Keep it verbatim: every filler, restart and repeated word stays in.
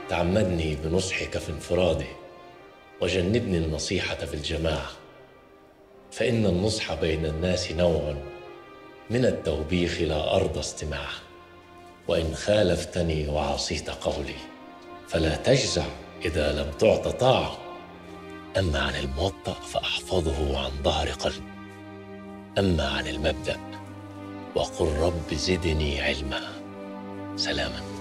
تعمدني بنصحك في انفراده، وجنبني النصيحة في الجماعة، فإن النصح بين الناس نوع من التوبيخ لا أرضى استماعه. وإن خالفتني وعصيت قولي فلا تجزع إذا لم تعط طاعة. أما عن الموطأ فأحفظه عن ظهر قلب، أما عن المبدأ وقل رب زدني علما. سلاما.